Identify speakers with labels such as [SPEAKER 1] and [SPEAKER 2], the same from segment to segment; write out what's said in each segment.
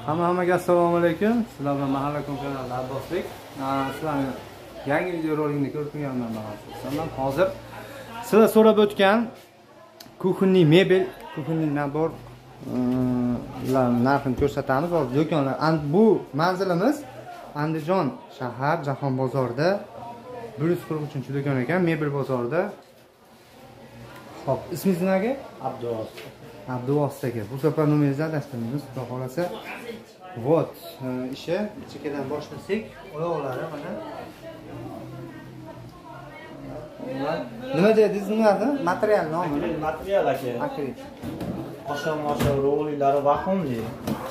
[SPEAKER 1] Hammaga assalomu alaykum. Sizlar bilan Mahalla kanalida Abbosbek. Sizlarni yangi video roligini ko'rib turganman baxatsizman. Hozir sizlar so'rab o'tgan kuxunniy mebel, kuxunniy nabor narxini ko'rsatamiz. Hozir do'konlar. Bu manzilimiz Andijon shahar Jahon bozorida 143-do'kon ekan, mebel bozorida. Xo'p, ismingiz nimaga? Abduvosit aka. Bu safar nomeringizni adashtirmaymiz, xudo xolasa. Вот, ishi chekkadan boshlasak, oyoqlari mana. Nima dedingiz, nimasi? Material nomi?
[SPEAKER 2] Material aka.
[SPEAKER 1] Akrit.
[SPEAKER 2] Osham rollari vakuumli.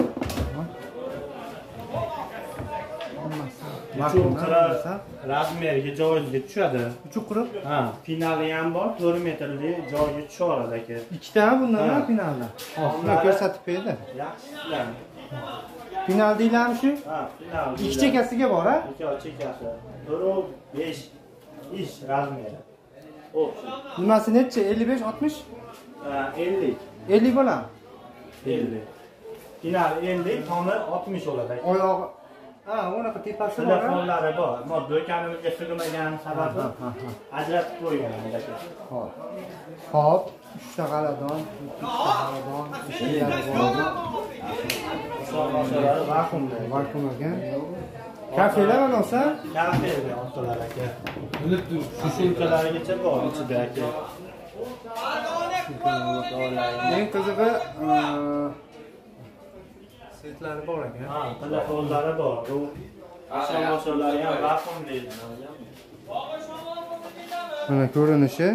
[SPEAKER 2] Razmeriga joyga tushadi.
[SPEAKER 1] Uchuqurib?
[SPEAKER 2] Ha, finali ham bor, 4 metrli joyga tusha oladi aka.
[SPEAKER 1] Ikkitami bundan finalda? Hozir ko'rsatib berdi.
[SPEAKER 2] Yaxshi.
[SPEAKER 1] Final deylarmi shu?
[SPEAKER 2] Ha, final.
[SPEAKER 1] Ikki chekkasiga bor, ha?
[SPEAKER 2] Ikki chekkasi. 4-5 ish razmeri. Hop.
[SPEAKER 1] Nimasi necha? 55, 60?
[SPEAKER 2] Ha, 50.
[SPEAKER 1] 50 bo'ladimi?
[SPEAKER 2] 50. Final 50, toni 60 bo'ladi aka.
[SPEAKER 1] Oyog'i ha, unaqa tepasi bor.
[SPEAKER 2] Telefonlari bor. Ammo do'konimizga sig'magan sababi ajratib qo'yganmiz aka.
[SPEAKER 1] Xo'p. Xo'p, 3 ta g'aladon, 2 ta g'aladon, 3 ta g'aladon.
[SPEAKER 2] So'ralari
[SPEAKER 1] Vakuum ekan. Kafelar mana olsa?
[SPEAKER 2] Kafelar olsalar aka. Bilib tur, shu sumkalarigacha bor ichida aka.
[SPEAKER 1] Eng qizig'i setlari bor ekan.
[SPEAKER 2] Ha, telefonlari bor. So'ralari ham vakuum deydi.
[SPEAKER 1] Mana ko'rinishi.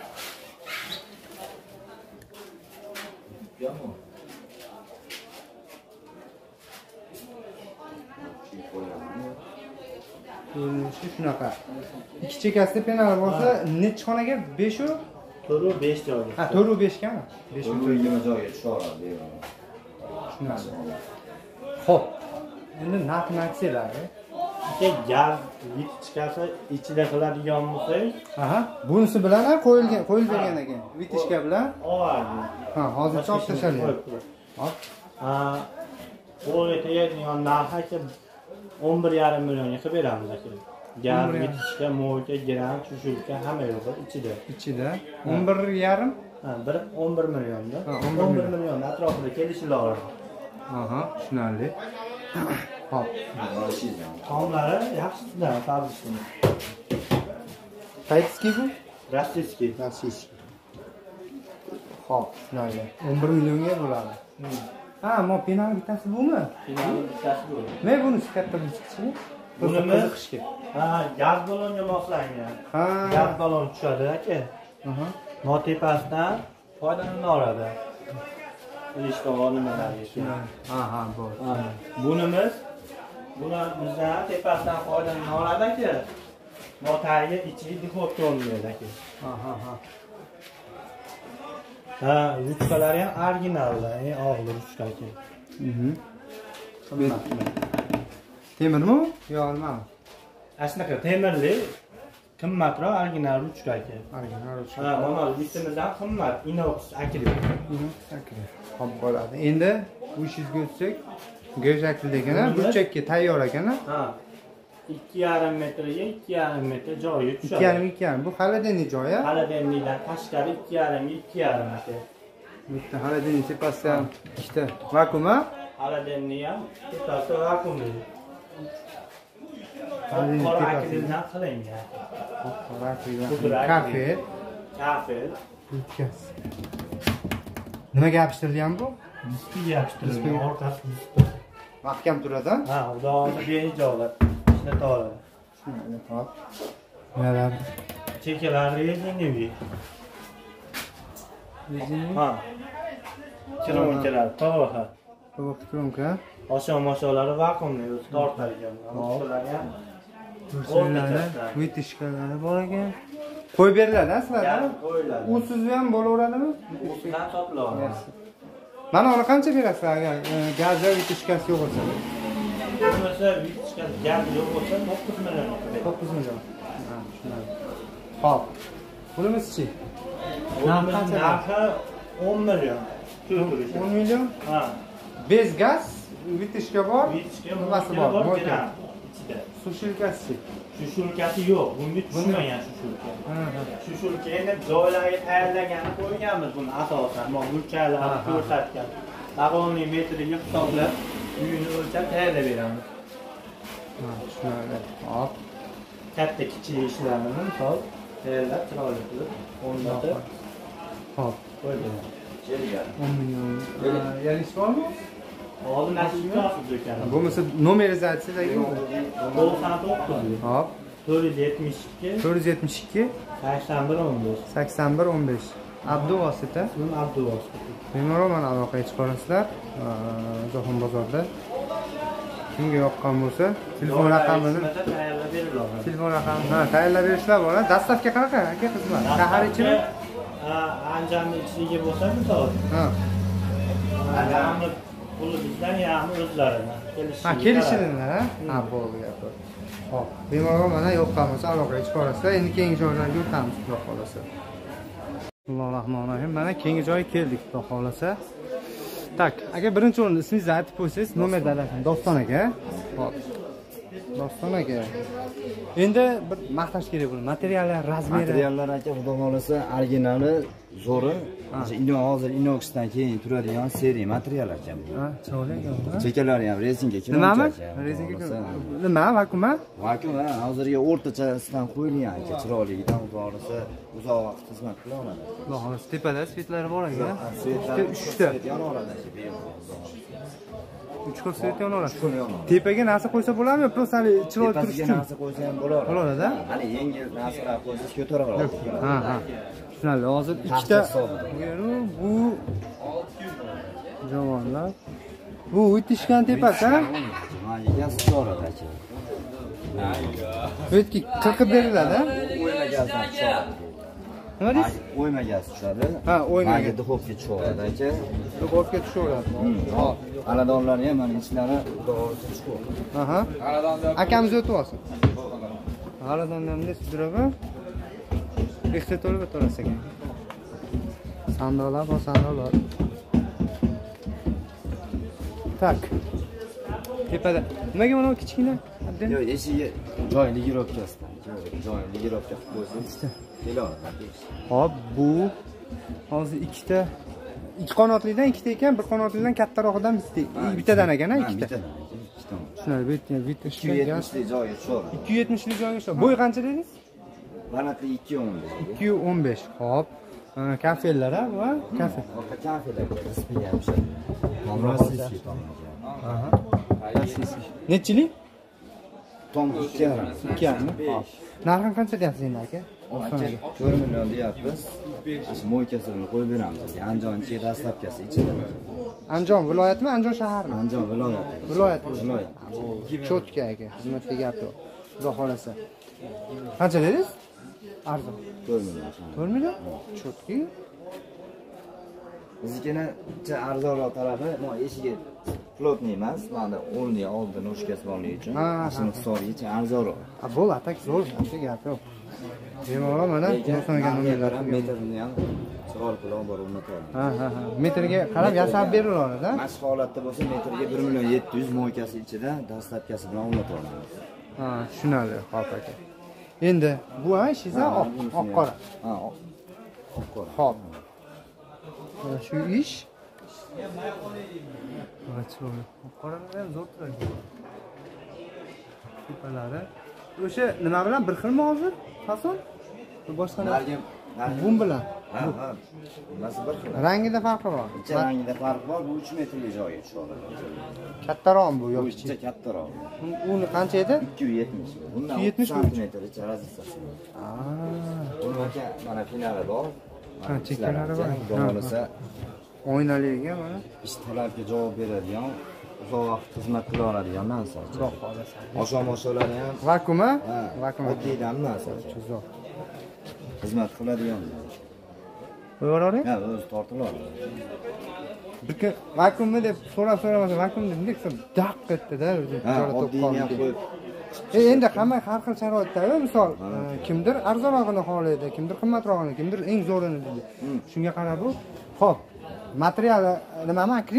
[SPEAKER 1] Ko'rinishi shunaqa. Ikki chekkasida penal bo'lsa, necha xonaga? 5 u?
[SPEAKER 2] 4-5 joyga.
[SPEAKER 1] Ha, 4-5 kami? 5
[SPEAKER 2] joyga tusha oladi.
[SPEAKER 1] Tushunadi. Xo'p. Endi narxini aytsanglar-a.
[SPEAKER 2] Gaz vitichkasi ichida qiladigan bo'lsak,
[SPEAKER 1] aha, bunisi bilan qo'yilgan ekan. Vitichka bilan.
[SPEAKER 2] Oladi.
[SPEAKER 1] Ha, hozir chop tashlalyapti. Hop.
[SPEAKER 2] Qo'lga tegadigan narxi 11,5 millionga qilib beramiz aka. Gaz vitichka, mo'yka, giran, chushulka hamma yo'q ichida.
[SPEAKER 1] Ichida 11,5?
[SPEAKER 2] Ha, 11 millionda. 11 million atrofida kelishiladi.
[SPEAKER 1] Aha, tushunarli. Hop.
[SPEAKER 2] Tomlari yaxshidan fazlisi.
[SPEAKER 1] Qaytski bu?
[SPEAKER 2] Rossiyskiy.
[SPEAKER 1] Hop, tushunarli. 11 millionga bo'ladi. Ha, mo penal bittasi bumi?
[SPEAKER 2] Penal bittasi bu.
[SPEAKER 1] Ne bunisi katta kichik?
[SPEAKER 2] Bunimiz qiziqishga. Ha, gaz ballonga moslangan.
[SPEAKER 1] Ha,
[SPEAKER 2] gaz ballon tushadi aka.
[SPEAKER 1] Aha.
[SPEAKER 2] Notepasidan foydalana oladi. Ilishqor nimalarga.
[SPEAKER 1] Aha, bor.
[SPEAKER 2] Bunimiz bulardan tepasidan foydalana oladi aka. Motorga ichiga dihodga olmaydi aka.
[SPEAKER 1] Aha.
[SPEAKER 2] Ha, ruchkalari ham originalda, og'ir ruchka aka.
[SPEAKER 1] Temirmi? Yo, nimami?
[SPEAKER 2] Asnaqa temirli, qimmatroq original ruchka aka.
[SPEAKER 1] Original ruchka.
[SPEAKER 2] Ha, mana litimizdan qimmat, inox akryl.
[SPEAKER 1] Hop bo'ladi. Endi bu ishingizga o'tsak, go'shakli degani burchakka tayyor ekan.
[SPEAKER 2] Ha. 2,5 metrga 2,5 metr joyi tushadi.
[SPEAKER 1] 2,5. Bu xaladenli joyi.
[SPEAKER 2] Xaladenlidan tashqari 2,5 aka.
[SPEAKER 1] Bitta xaladenli tepasi ham ikkita vakuum.
[SPEAKER 2] Xaladenli ham tepasi vakuumli. Qora akrilidan qilingan.
[SPEAKER 1] Qora akrildan. Kafe. Utkaz. Nimaga yopishtirilgan bu?
[SPEAKER 2] Nisbiy yopishtirilgan, orqasi nisbiy.
[SPEAKER 1] Mahkam turadi.
[SPEAKER 2] Ha, xudoga behijolat ishlata oladi.
[SPEAKER 1] Hop. Nimalar?
[SPEAKER 2] Chekkalari rezinoviy. Ha. Kilometrar to'g'ri.
[SPEAKER 1] To'g'ri kilometr.
[SPEAKER 2] Oshon-moshonlari vakuumli, o'zi tortadigan. Ularga ham
[SPEAKER 1] o'rnalari, vitishkalari bor ekan. Qo'yib beriladi, sizlarga?
[SPEAKER 2] Qo'yiladi.
[SPEAKER 1] Usiz ham bo'laveradimi?
[SPEAKER 2] Usidan topiladi.
[SPEAKER 1] Mana uni qancha berasizlar agar gazda vitishkasi yo'q bo'lsa?
[SPEAKER 2] Bo'lmasa vitishkasi gaz yo'q bo'lsa 9 million.
[SPEAKER 1] 9 million. Ha, tushunarli. Xo'p. Bunimiz-chi?
[SPEAKER 2] Narxi 10 million.
[SPEAKER 1] 10 million?
[SPEAKER 2] Ha.
[SPEAKER 1] Bez gaz vitishka bor.
[SPEAKER 2] Vitishka
[SPEAKER 1] nimasi bor? Mo'ka.
[SPEAKER 2] ichida.
[SPEAKER 1] Sushilkasi.
[SPEAKER 2] Shushulkasi yo'q. Bunga tushmagan shushulka. Shushulka endi joylarga tayyorlaganini qo'yganmiz buni asosan. Mo mulkchalarni ko'rsatgan. Vagonning metriga hisoblab, uyini o'lchab tayyorlab beramiz.
[SPEAKER 1] Tushunarli. Hop.
[SPEAKER 2] Katta kichik ishlarni misol tayyorlab chiroyli qilib o'rnatib
[SPEAKER 1] Hop.
[SPEAKER 2] qo'ygan.
[SPEAKER 1] 10 million. Yalish bormi?
[SPEAKER 2] Hozir nasibga olib do'kon.
[SPEAKER 1] Bo'lmasa nomeringizni aytsangiz.
[SPEAKER 2] 99
[SPEAKER 1] Hop.
[SPEAKER 2] 472
[SPEAKER 1] 472
[SPEAKER 2] 81
[SPEAKER 1] 81 15. Abdu vosita.
[SPEAKER 2] 15. Abdulloh.
[SPEAKER 1] Bemalol mana aloqaga chiqarasizlar. Jahon bozorida. Kimga yoqqan bo'lsa, telefon raqamini
[SPEAKER 2] tayyorlab beriladi.
[SPEAKER 1] telefon raqamini tayyorlab berishlar bor. Dastavka qanaqa aka xizmat? Shahar ichimi?
[SPEAKER 2] Anjomni ichiga bo'lsa misol.
[SPEAKER 1] Ha.
[SPEAKER 2] Anjomni puli bizdan, ya'ni o'zlaridan.
[SPEAKER 1] Ha, kelishildilar, ha? Ha, bo'ldi gap. Hop, bemalol mana yoqqan bo'lsa aloqaga chiqarasizlar. Endi keyingi joylarga o'tamiz, xudo xolasa. Bismillahirrohmanirrohim. Mana keyingi joyga keldik, xudo xolasa. Tak, aka birinchi o'rinda ismingizni aytib qo'ysangiz, nomer dadasi Doston aka. Hop. Doston aka. Endi bir maqtash kerak bo'ladi. Materiallar, razmeri.
[SPEAKER 3] Materiallar aka, xudo xolasa, originali, zo'ri. Hozir inoxdan keyin turadigan seriya material aka bu.
[SPEAKER 1] Ha, chiroyli ekan.
[SPEAKER 3] Chekalari ham rezinka
[SPEAKER 1] Nimami? Rezinka. Nima, vakuum?
[SPEAKER 3] Vakuum, hozirga o'rtachasidan qo'yilgan aka, chiroyligidan xudo xolasa uzoq vaqt xizmat qila oladi.
[SPEAKER 1] Xudo xolasa tepada svetlari bor ekan.
[SPEAKER 3] Svetlari
[SPEAKER 1] 3 ta.
[SPEAKER 3] yonaveradi aka, bemalol.
[SPEAKER 1] 3 xil svet yonaveradi.
[SPEAKER 3] Uch xil yonaveradi.
[SPEAKER 1] Tepaga narsa qo'ysa bo'ladimi? Plus hali chiroyli turish
[SPEAKER 3] Tepasiga
[SPEAKER 1] uchun.
[SPEAKER 3] narsa qo'ysa ham bo'laveradi.
[SPEAKER 1] Bo'ladida?
[SPEAKER 3] Hali yengil narsalar qo'ysangiz ko'taraveradi.
[SPEAKER 1] Ha, ha. Tushunarli. Hozir ikkita bu javonlar. Bu o'tishgan tepasi, ha?
[SPEAKER 3] Mana gaz chiqaradi aka.
[SPEAKER 1] Bu yerga qirqib beriladi, ha?
[SPEAKER 3] O'yma gazdan chiqaradi.
[SPEAKER 1] Nima deysiz?
[SPEAKER 3] O'yma gaz tushadi.
[SPEAKER 1] Ha, o'yma
[SPEAKER 3] Mana
[SPEAKER 1] gaz.
[SPEAKER 3] duxovka chiqaradi aka.
[SPEAKER 1] Duxovka tushaveradi.
[SPEAKER 3] Hop. Aladonlari ham mana ichlari to'g'ri chiqadi.
[SPEAKER 1] Aha. Akamiz o'tib olsin. Aladonlarni sidiraba. Ehtiyotli o'tirasiz ekan. Sandoqlar bor, sandoqlar. Tak. Tepada. Nimaga mana bu kichkina?
[SPEAKER 3] Yo'q, eshigi joy ligirovkasidan. Joy ligirovka qilib qo'ysangiz keladi.
[SPEAKER 1] Hop, bu hozir ikkita ikki qanotlidan ikkita ekan, bir qanotlidan kattarog'idan bittadan ekan, ha, ikkita. Shunday bitta
[SPEAKER 3] 270 lik joyga tushadi.
[SPEAKER 1] 270 lik joyga tushadi. Bo'y qancha dedingiz?
[SPEAKER 3] Balandligi 215.
[SPEAKER 1] 215. Hop. Kafellar, ha, bu, kafe.
[SPEAKER 3] Orqa kafelar ismi ham o'sha. Nomrasiz.
[SPEAKER 1] Aha. Nechilik?
[SPEAKER 3] Tom 2,5.
[SPEAKER 1] 2,5. Hop. Narxini qancha deyapsiz endi aka?
[SPEAKER 3] Aka 4 million deyapmiz. Shu mo'ykasini qo'yib beramiz. Andijon ichida dastlabkasi ichida.
[SPEAKER 1] Andijon viloyatmi, Andijon shaharmi?
[SPEAKER 3] Andijon viloyati.
[SPEAKER 1] Viloyat.
[SPEAKER 3] Viloyat.
[SPEAKER 1] Cho'tka aka, xizmatga gap yo'q. Xudo xolasa. Qancha dedingiz? Arzon.
[SPEAKER 3] 4 million.
[SPEAKER 1] 4 million? Cho'tka.
[SPEAKER 3] Biznikini arzonroq tarafi, mo eshigi plotniy emas, mana o'rni oldin o'shkasi borligi uchun. Shuni hisobiga arzonroq.
[SPEAKER 1] Bo'l, atak zo'r, qancha gap yo'q. Bemalol mana to'songan nomerlar
[SPEAKER 3] metrni ham chiroyli qilib olib borib o'rnatadi.
[SPEAKER 1] Ha, ha, ha. Metrga qarab yasab beriladi-da.
[SPEAKER 3] Mashq holatda bo'lsa metrga 1 million 700 mo'ykasi ichida dastlabkasi bilan o'rnatamiz.
[SPEAKER 1] Ha, tushunarli, xo'p aka. Endi bu ha ishingiz oq qora.
[SPEAKER 3] Ha, oq qora.
[SPEAKER 1] Xo'p. Shu ish. Mana chiroyli. Oq qoralar ham zo'r turadi. Tepalari. O'sha nima bilan bir xilmi hozir? Fason? Boshqa bum bilan.
[SPEAKER 3] Ha, ha. Nasi bir xil.
[SPEAKER 1] Rangida farqi bor.
[SPEAKER 3] Ichi rangida farq bor. Bu 3 metrli joyga tushadi.
[SPEAKER 1] Kattaroq bu
[SPEAKER 3] Bu
[SPEAKER 1] yoki
[SPEAKER 3] ichi kattaroq.
[SPEAKER 1] uni qancha edi?
[SPEAKER 3] 270. Bundan
[SPEAKER 1] 270
[SPEAKER 3] santimetr ichi razitsasi. Buni aka mana finali bor.
[SPEAKER 1] Ha, chekkalari bor.
[SPEAKER 3] Bo'lmasa
[SPEAKER 1] Oynaliga mana.
[SPEAKER 3] ish talabga javob beradigan, uzoq vaqt xizmat qila oladigan narsa.
[SPEAKER 1] Xudo xolasa.
[SPEAKER 3] Oshom-osholari ham
[SPEAKER 1] Vakuum, ha?
[SPEAKER 3] vakuum oddiydan narsa.
[SPEAKER 1] Zo'r.
[SPEAKER 3] Xizmat qiladigan.
[SPEAKER 1] Qo'yavering.
[SPEAKER 3] Ha, o'zi tortiladi.
[SPEAKER 1] Bir vakuummi deb so'ramasa vakuum deb nima daq etdi-da o'zi.
[SPEAKER 3] Ha, oddiyni ham qo'yib.
[SPEAKER 1] Endi hamma har xil sharoitda, misol, kimdir arzonrog'ini xohlaydi, kimdir qimmatrog'ini, kimdir eng zo'rini deydi. Shunga qarab bu. Xo'p. Materiali nimami, akril?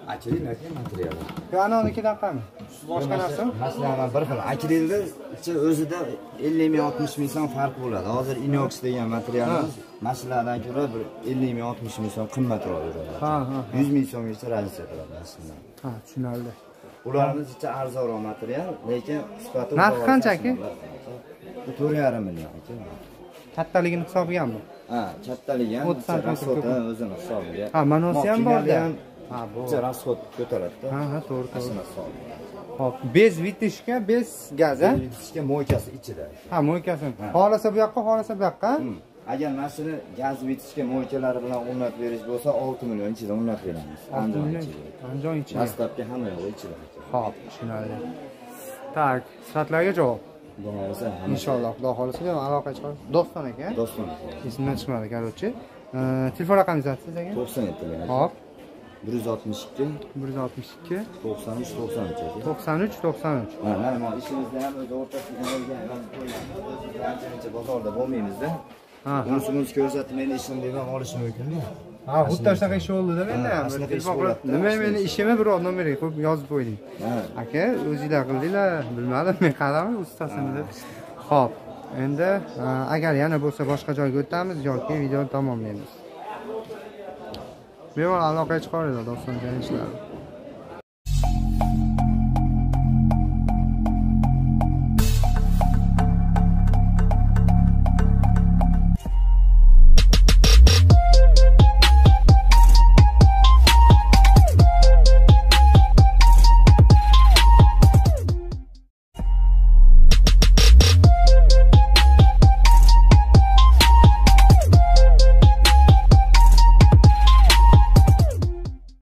[SPEAKER 3] Akril aka materiali.
[SPEAKER 1] Bu anonikidan qami? Boshqa narsa?
[SPEAKER 3] Masalan, bir xil akrilni ichi o'zida 50 ming 60 ming so'm farq bo'ladi. Hozir inox degan materialimiz mashinadan ko'ra bir 50 ming 60 ming so'm qimmatroq yuradi.
[SPEAKER 1] Ha.
[SPEAKER 3] 100 ming so'mgacha razlika qiladi aslida.
[SPEAKER 1] Ha, tushunarli.
[SPEAKER 3] Ularimiz ichi arzonroq material, lekin sifati
[SPEAKER 1] narxi qancha aka?
[SPEAKER 3] 4,5 million aka.
[SPEAKER 1] Kattaligini hisobiganmi?
[SPEAKER 3] Ha, kattaligi ham
[SPEAKER 1] 30 santimetr
[SPEAKER 3] o'zini hisobiga.
[SPEAKER 1] Ha, manosi ham bor-da.
[SPEAKER 3] Ha, bu rasxod ko'taradi-da.
[SPEAKER 1] Ha, to'g'ri.
[SPEAKER 3] Aslida hisobiga.
[SPEAKER 1] Hop, bez vitishga, bez gaz, a?
[SPEAKER 3] Vitishga mo'ykasi ichida.
[SPEAKER 1] Ha, mo'ykasi. Xolasa bu yoqqa, xolasa bu yoqqa.
[SPEAKER 3] Agar mashina gaz vitishga mo'ykalari bilan o'rnatib berish bo'lsa 6 million ichida o'rnatib beramiz.
[SPEAKER 1] Andijon ichida.
[SPEAKER 3] Dastlabki hamma yo'q ichida.
[SPEAKER 1] Hop, tushunarli. Tak, sifatlarga javob.
[SPEAKER 3] Bo'lmasa
[SPEAKER 1] Inshaalloh, Xudo xolisa bilan aloqa chiqarib. Doston aka.
[SPEAKER 3] Doston.
[SPEAKER 1] Esimdan chiqmadi, короче. Telefon raqamingizni aytsangiz aka.
[SPEAKER 3] 97
[SPEAKER 1] Hop.
[SPEAKER 3] 162
[SPEAKER 1] 162
[SPEAKER 3] 93 93.
[SPEAKER 1] 93 93.
[SPEAKER 3] Mana ishimizda ham o'z o'rtasiga olgan ancha bozorda bo'lmaymizda.
[SPEAKER 1] Ha.
[SPEAKER 3] Bunisiz ko'rsatmaydi ishimni deb ham olish mumkin-da.
[SPEAKER 1] Ha, xuddi shunaqa ish bo'ldi-da menda ham. Nima meni ishimni bir nomeriga qo'yib yozib qo'yding. Aka, o'zingizlar qildinglar, bilmadim, men qaramay ustasini deb. Xo'p, endi agar yana bo'lsa boshqa joyga o'tamiz yoki videoni tamomlaymiz. Bemalol aloqaga chiqaringlar, do'stlar, ishlar.